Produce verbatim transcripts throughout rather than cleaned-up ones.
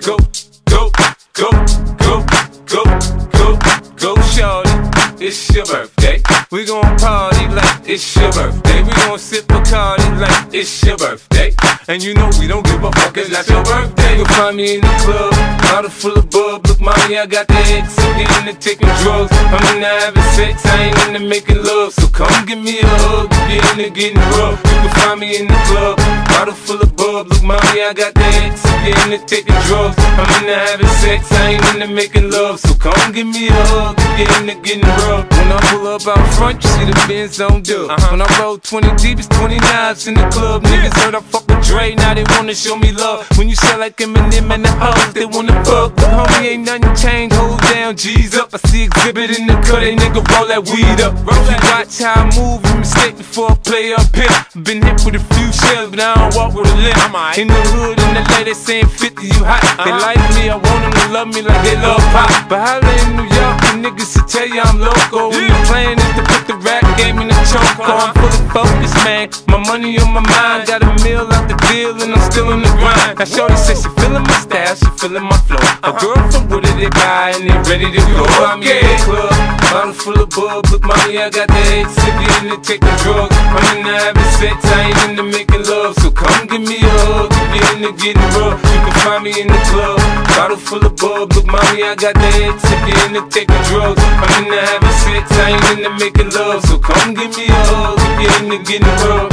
go, go, go, go, go, go, go, shorty. It's your birthday. We gon' party like it's your birthday. We gon' sip Bacardi like it's your birthday. And you know we don't give a fuck, it's not your birthday. You'll find me in the club, bottle full of bub. Look, mommy, I got the X, I'm getting into taking drugs. I'm into having sex, I ain't into making love. So come give me a hug, get into getting rough. You can find me in the club, bottle full of bub. Look, mommy, I got the X, I'm getting into taking drugs. I'm into having sex, I ain't into making love. So come give me a hug, get into getting rough. When I pull up out front, you see the Benz on dub. Uh-huh. When I roll twenty deep, it's twenty-nines in the club. Niggas heard I fuck with Dre, now they wanna show me love. When you sell like Eminem and the hoes, they wanna fuck. But homie, ain't nothing changed, hold down, G's up. I see exhibit in the cut, they nigga roll that weed up. Roll that, watch how I move, you mistake before I play up here. Been hit with a few shells, but I don't walk with a limp. In the hood, in the lady saying fifty, you hot. They like me, I want them to love me like they love pop. But holla in New York, the niggas will tell you I'm loco. And the plan is to put the rap game in the choke. I'm fully focused, man. My money on my mind. Got a meal out the deal and I'm still in the grind. Now shorty says she feeling my style, she feeling my flow. A girl from Wooded, they buy and they ready to go. I'm in the club, bottle full of bub. Look, mommy, I got the X, if you into taking drugs. I'm into having sex, I ain't into making love. So come give me a hug, if you into getting rough. You can find me in the club, bottle full of bub. Look, mommy, I got the X, if you into taking drugs. I'm into having sex, I ain't into making love. So come give me a hug, if you into getting rough.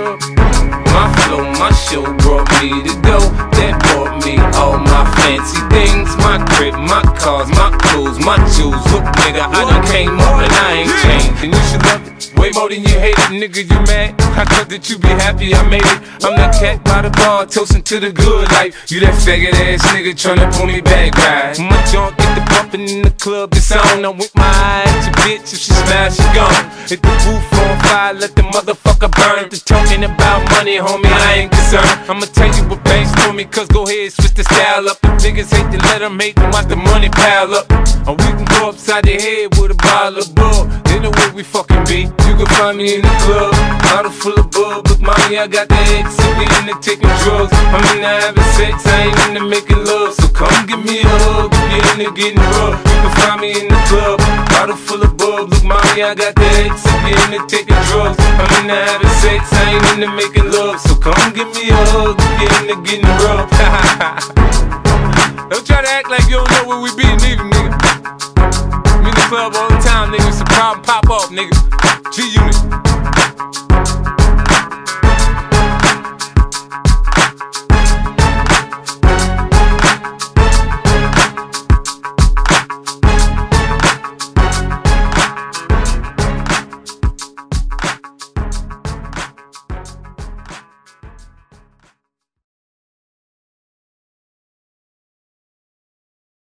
My flow, my show brought me to go. That brought me all my fancy things. My crib, my cars, my clothes, my jewels. Look, nigga, I done came up and I ain't changed. And you should love it way more than you hate it, nigga, you mad? I thought that you be happy I made it. I'm that cat by the bar, toasting to the good life. You that faggot ass nigga tryna pull me back, right? My junk get the bumpin' in the club, it's on. I'm with my eye at your bitch, if she smash, she gone. Hit the roof on fire, let the motherfucker burn. The talking about money, homie, I ain't concerned. I'ma tell you what banks told me, cause go ahead, switch the style up. If niggas hate to let them hate them, watch the money pile up. Or we can go upside the head with a bottle of bull. They know where we fucking be. You can find me in the club, bottle full of bub. Look, mommy, I got the X, if you into taking drugs. I'm into having sex, I ain't into making love. So come give me a hug, if you into getting rough. You can find me in the club, bottle full of bub. Look, mommy, I got the X, if you into taking drugs. I'm into having sex, I ain't into making love. So come give me a hug, if you into getting rough. Don't try to act like you don't know where we be, neither, nigga. I'm in the club all the time, nigga. It's a problem, pop up, nigga. G